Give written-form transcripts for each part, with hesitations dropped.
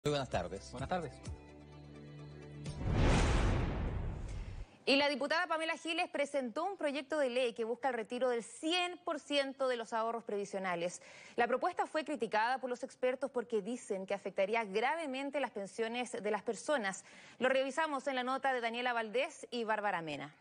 Muy buenas tardes. Buenas tardes. Y la diputada Pamela Giles presentó un proyecto de ley que busca el retiro del 100% de los ahorros previsionales. La propuesta fue criticada por los expertos porque dicen que afectaría gravemente las pensiones de las personas. Lo revisamos en la nota de Daniela Valdés y Bárbara Mena.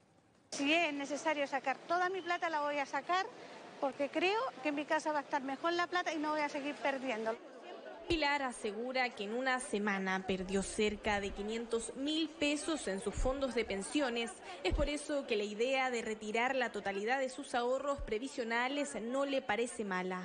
Si es necesario sacar toda mi plata, la voy a sacar porque creo que en mi casa va a estar mejor la plata y no voy a seguir perdiendo. Pilar asegura que en una semana perdió cerca de 500.000 pesos en sus fondos de pensiones. Es por eso que la idea de retirar la totalidad de sus ahorros previsionales no le parece mala.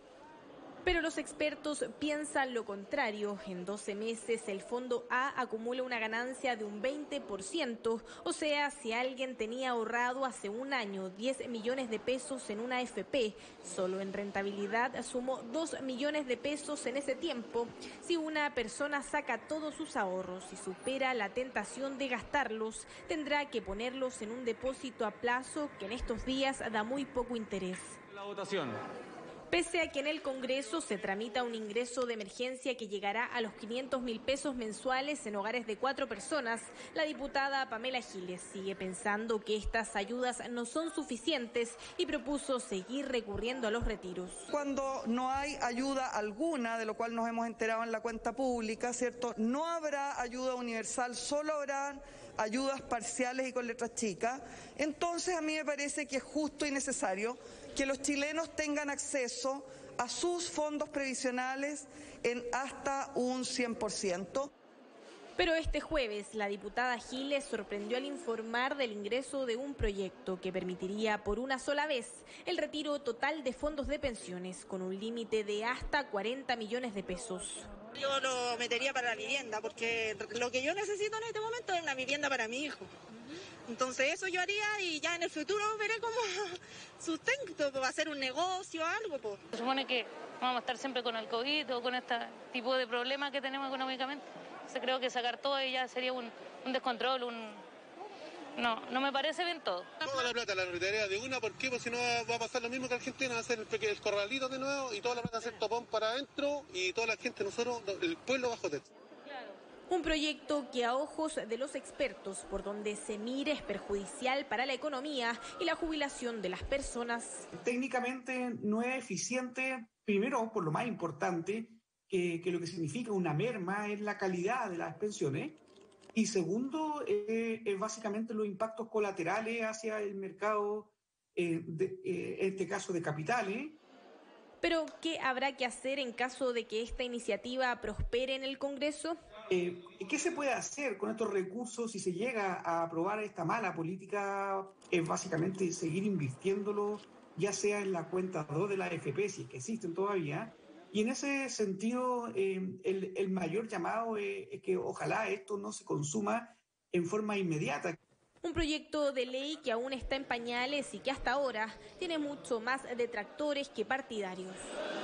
Pero los expertos piensan lo contrario. En 12 meses el Fondo A acumula una ganancia de un 20%. O sea, si alguien tenía ahorrado hace un año 10 millones de pesos en una AFP, solo en rentabilidad sumó 2 millones de pesos en ese tiempo. Si una persona saca todos sus ahorros y supera la tentación de gastarlos, tendrá que ponerlos en un depósito a plazo que en estos días da muy poco interés. La votación. Pese a que en el Congreso se tramita un ingreso de emergencia que llegará a los 500.000 pesos mensuales en hogares de 4 personas, la diputada Pamela Giles sigue pensando que estas ayudas no son suficientes y propuso seguir recurriendo a los retiros. Cuando no hay ayuda alguna, de lo cual nos hemos enterado en la cuenta pública, ¿cierto? No habrá ayuda universal, solo habrán ayudas parciales y con letras chicas. Entonces a mí me parece que es justo y necesario que los chilenos tengan acceso a sus fondos previsionales en hasta un 100%. Pero este jueves la diputada Giles sorprendió al informar del ingreso de un proyecto que permitiría por una sola vez el retiro total de fondos de pensiones con un límite de hasta 40 millones de pesos. Yo lo metería para la vivienda porque lo que yo necesito en este momento es una vivienda para mi hijo. Entonces eso yo haría y ya en el futuro veré cómo sustento, va a hacer un negocio, algo. Po. Se supone que vamos a estar siempre con el COVID o con este tipo de problemas que tenemos económicamente. Entonces creo que sacar todo y ya sería un descontrol, no me parece bien todo. Toda la plata la retiraría de una, ¿por qué? Porque si no va a pasar lo mismo que Argentina, va a hacer el corralito de nuevo y toda la plata va a ser topón para adentro y toda la gente, nosotros, el pueblo bajo techo. Un proyecto que a ojos de los expertos, por donde se mire, es perjudicial para la economía y la jubilación de las personas. Técnicamente no es eficiente, primero por lo más importante, que lo que significa una merma es la calidad de las pensiones. Y segundo, es básicamente los impactos colaterales hacia el mercado, en este caso de capitales. Pero, ¿qué habrá que hacer en caso de que esta iniciativa prospere en el Congreso? ¿Qué se puede hacer con estos recursos si se llega a aprobar esta mala política? Es básicamente seguir invirtiéndolo, ya sea en la cuenta 2 de la AFP, si es que existen todavía. Y en ese sentido, el mayor llamado es que ojalá esto no se consuma en forma inmediata. Un proyecto de ley que aún está en pañales y que hasta ahora tiene mucho más detractores que partidarios.